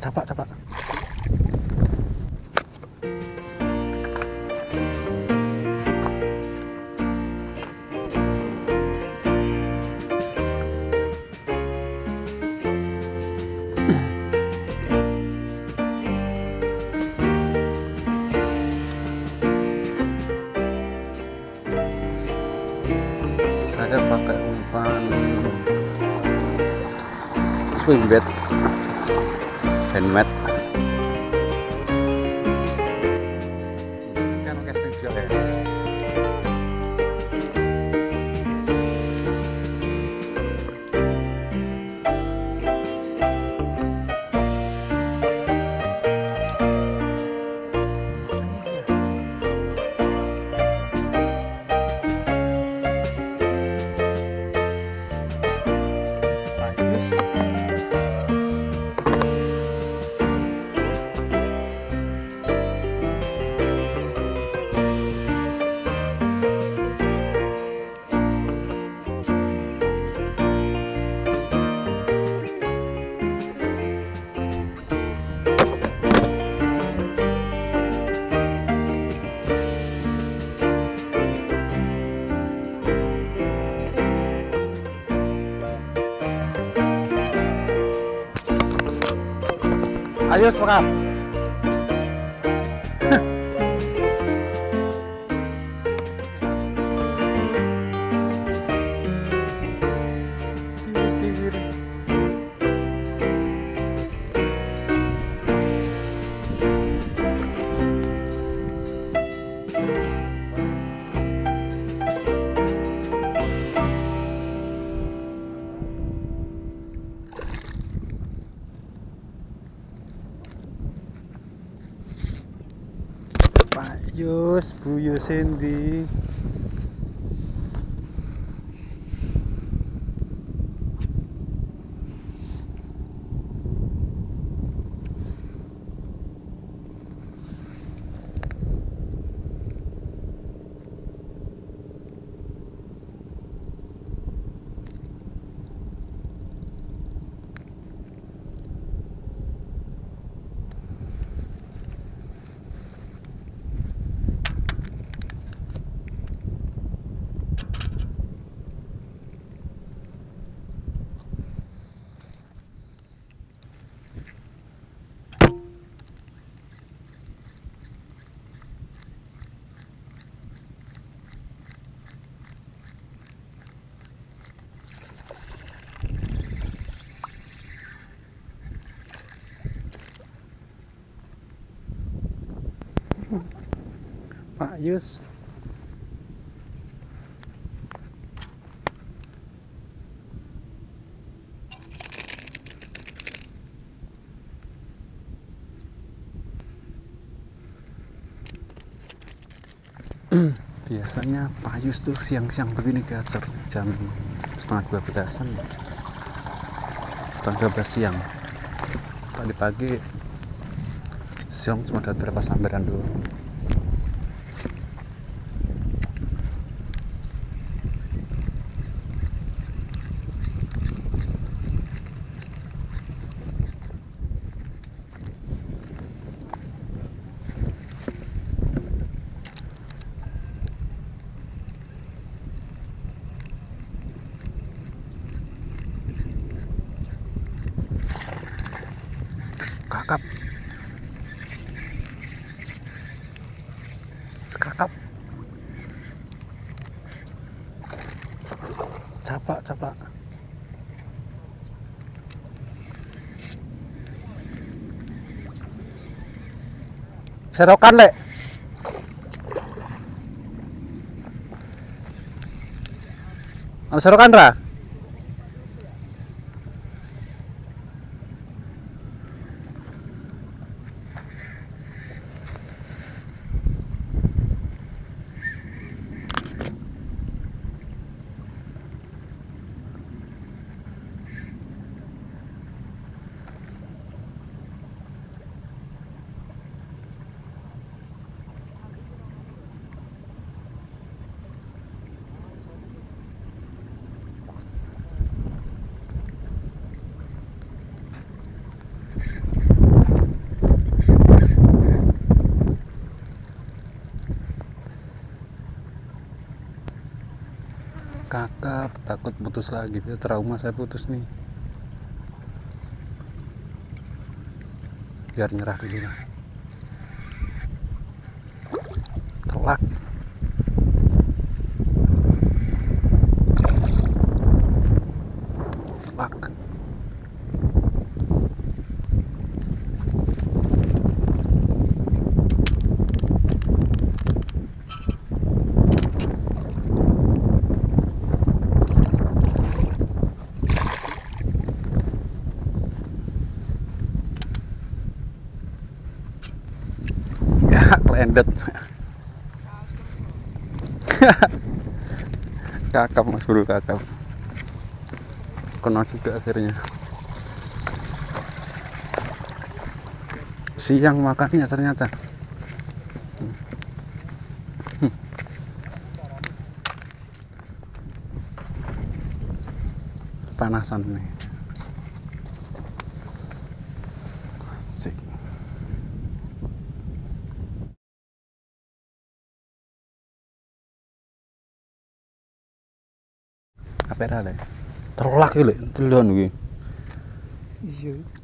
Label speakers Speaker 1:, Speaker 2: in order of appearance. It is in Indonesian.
Speaker 1: Capak, capak. Saya pakai umpan swing bait handmade. Kan casting juga ya. Ayo semangat. Pak Yus, Bu Yusendi. Pak Yus. Biasanya Pak Yus tuh siang-siang begini gacor jam setengah 12-an, setengah 12 siang. Pagi-pagi siang cuma ada berapa sambaran dulu. Kakap, kakap, capak, capak. Serokan lek. Serokan ra. takut putus lagi, trauma saya putus nih. Biar nyerah dulu lah. Telak. Telak. Ya, kelendet. Kakap mas bro, kakap. Kena juga akhirnya. Siang makannya ternyata. Panasan nih. Asik. Apa ada? Terlak iki lho, delon kuwi.
Speaker 2: Iya.